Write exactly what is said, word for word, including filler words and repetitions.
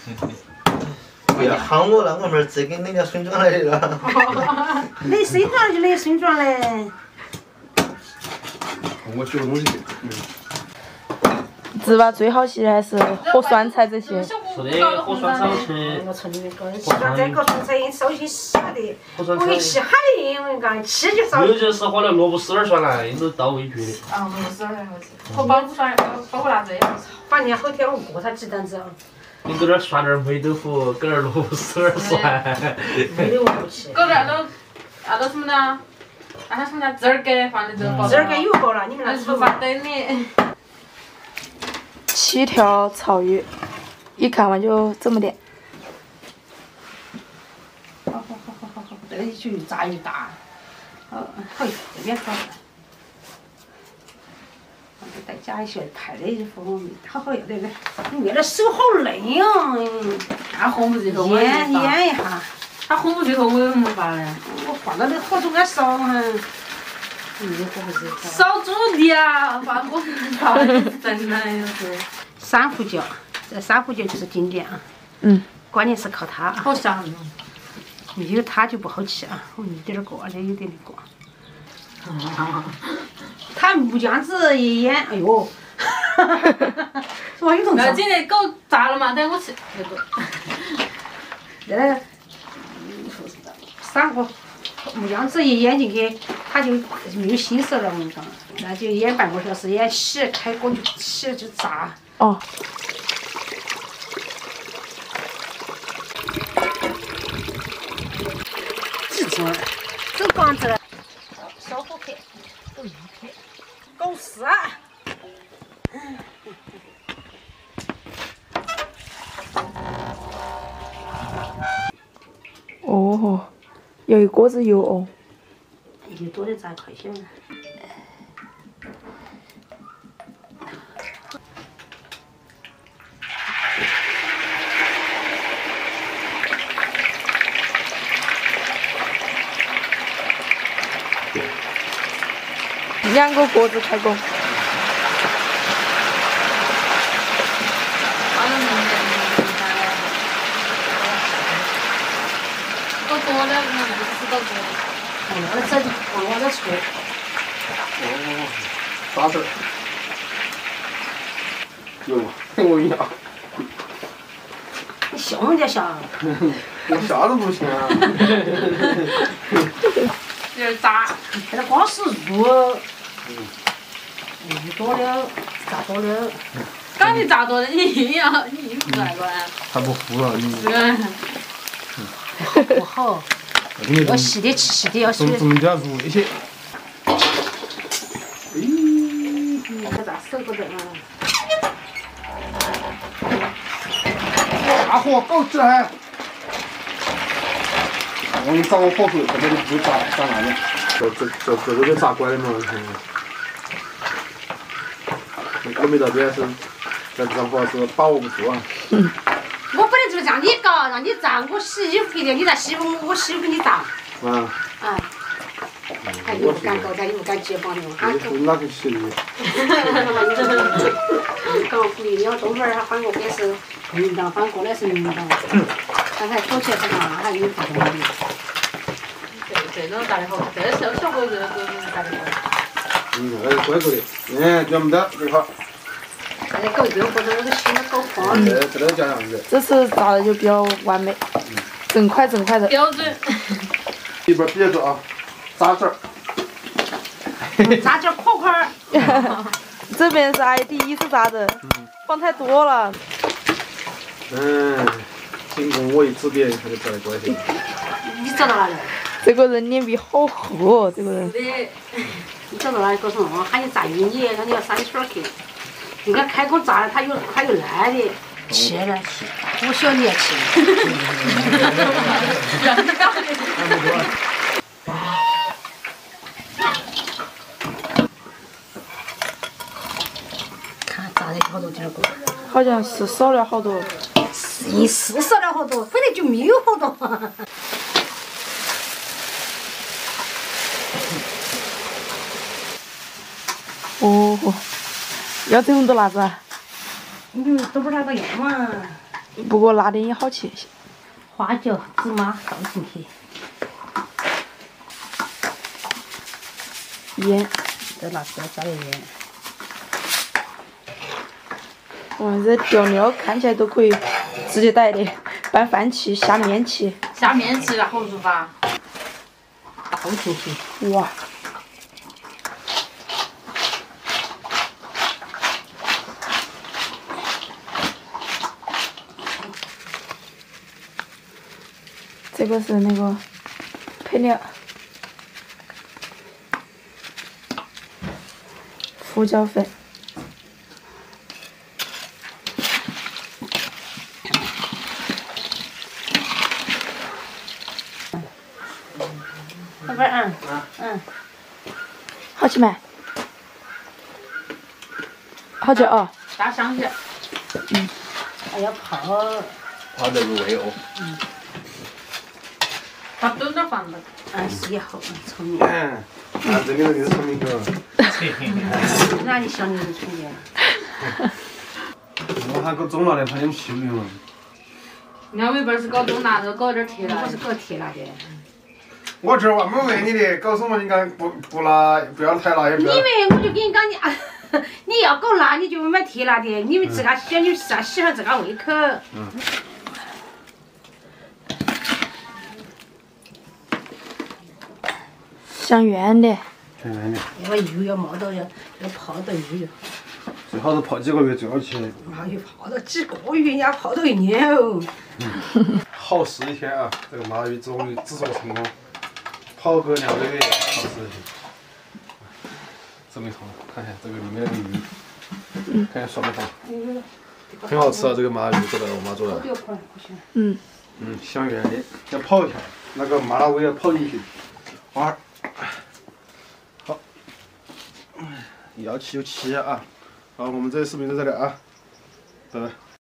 不要喊我那我们这给那个孙庄来的了。 你孙庄就那孙庄嘞。 我学个东西。 糍粑最好吃的还是和酸菜这些。 是的，和酸菜吃。 我从里面搞，吃到这个酸菜手心湿的，我一吃海的，我跟你讲，吃就少。 有就是和那萝卜丝儿酸来，都到味觉的。 啊，萝卜丝儿好吃，和包谷酸、包谷辣子也好吃。 反正后天我过他鸡蛋子。 你搁这儿涮点霉豆腐，搁点萝卜丝儿酸。 没得我不吃。 搁点那那个什么呢？那叫什么呢？汁儿给放的这个包。 汁儿给有包了，你们那厨房等你。 七条草鱼，一看完就这么点。 好好好好好好，这个就越炸越大。好，好，这边好。再加一些派的衣服，好好要得的。你那个手好累呀！ 那红不最后我腌腌一下。 他红不最后我有什么法呢？ 我放到那火中间烧哈。 烧猪的啊，放火放真的有时。 珊瑚椒，这珊瑚椒就是经典啊。 嗯。 关键是靠它啊。 好香。 没有它就不好吃啊！我一点儿过，这有点的过。它木浆子一腌，哎呦，我有同事。 那今天狗炸了嘛？等我吃那个。 这个，珊瑚木浆子一腌进去，它就没有腥涩了。我跟你讲，那就腌半个小时，腌起开锅就起就炸。 哦。 记住了，走光子了。烧火开，够一开，够死啊！ 哦，有一锅子油哦。 油多的咋快些呢？ 两个锅子开工。 我多了，我那个吃到多。 往那个整，往那个出。 哦，啥事儿？有，我一样。 你凶点下。 我啥都不行啊。 有点炸。 现在光是肉。鱼多了，炸多了。 刚你炸多了，你硬要你硬不来个啊？ 他不服了，你。 是。不好。要细的吃细的，要细的。 怎么点入味些？ 哎，这咋手不得啊？ 大火搞起来！我给你找个火候，这边就炸炸烂了。这这这这个就炸乖了嘛。我没到边是，这这不是把握不住啊。 嗯。我本来就是让你搞，让你炸，我洗衣服的，你再洗衣服，我洗衣服你炸。 啊。 啊。他又不敢搞，他又不敢接帮的。 衣服哪个洗的？ 搞不一了，等会儿他换个该是运动，换过来是运动。刚才做起来是干嘛？还有不同的。 这这种炸的好，这小小火这个都炸的好。 嗯，那是乖乖的，哎，这么的这块。 那狗肉或者那个心的狗黄。 这这都加上子。 这次炸的就比较完美，整块整块的。 标准。 一边憋着啊，炸这儿。 炸点块块。 这边是阿姨第一次炸的，放太多了。 嗯，仅供我一指点，他就不来关心。 你找到哪里？ 这个人脸皮好厚哦，这个人。 你找到哪里？告诉我，喊你炸晕你，让你要三圈去。你看开锅炸了，它有它有烂的。吃了吃，我晓得你也吃。看炸的好多点儿锅。 好像是少了好多。 是是少了好多，本来就没有好多。 哦，要这么多辣子啊？ 嗯，都不是那个样嘛。 不过辣点也好吃。 花椒、芝麻倒进去， 盐， 再拿出来加点盐。 哇，这调料看起来都可以直接带的拌饭去、下面去。 下面吃了好做法。 倒进去。 哇！这个是那个配料，胡椒粉， 那边嗯嗯， 好吃没？好吃哦。 加香去。 嗯，还要泡。 泡得入味哦。 嗯。 把墩墩放了。 嗯，是以后聪明。 嗯，啊，这个人是聪明狗。 哪里像你的聪明？ 我还搞中辣的，怕你们吃不了。 你看微本是搞中辣的，搞点甜辣的。 我是搞甜辣的。 我这万没问你的，搞什么你敢不不辣，不要太辣也不要。 因为我就跟你讲，你你要搞辣，你就买甜辣的，你们自家喜欢就自家喜欢自家胃口。 嗯。 像圆的。 像圆的。 那个油要冒到要要泡到油要。 最好是泡几个月最好吃。 哪有泡到几个月，人家泡到一年哦。 嗯。好试一天啊！这个麻鱼终于制作成功，泡个两个月好试一天。真没错，看看这个里面的鱼，嗯，看看爽不爽？很好吃啊！这个麻鱼做的，我妈做的。 嗯。 嗯，香圆的，要泡一下，那个麻辣味要泡进去。二，好，要吃就吃啊！好，我们这个视频就这里啊，拜拜。